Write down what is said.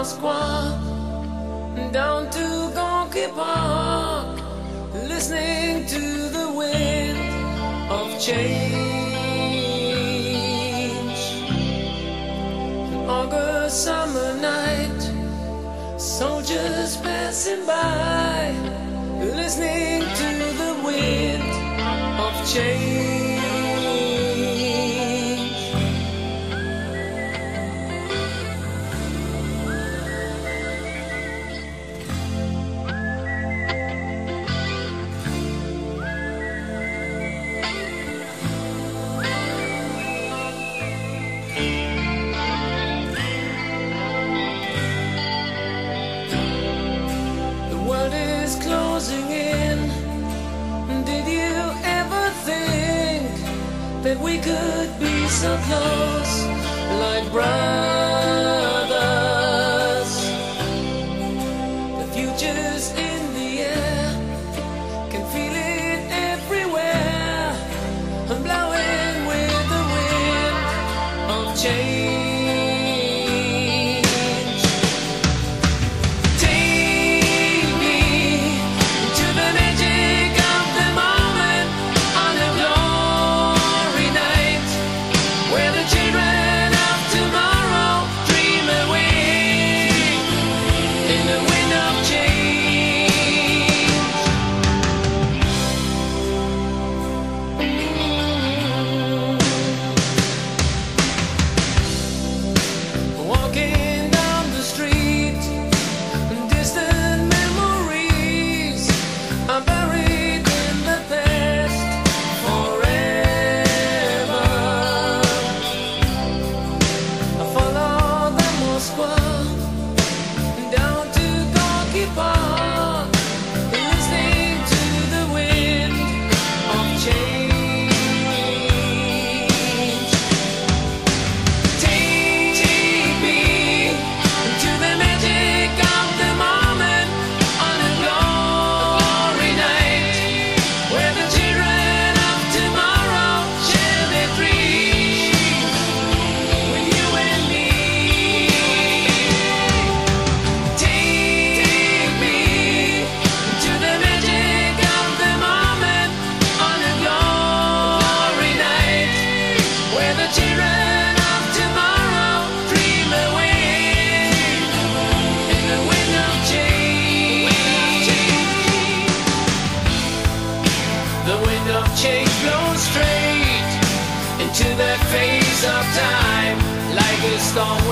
Moskwa, down to Gorky Park, listening to the wind of change. An August summer night, soldiers passing by, listening to the wind of change. Closing in. Did you ever think that we could be so close, like brothers? The future's in the air, can feel it everywhere, I'm blowing with the wind of change. Change blows straight into that phase of time, like a storm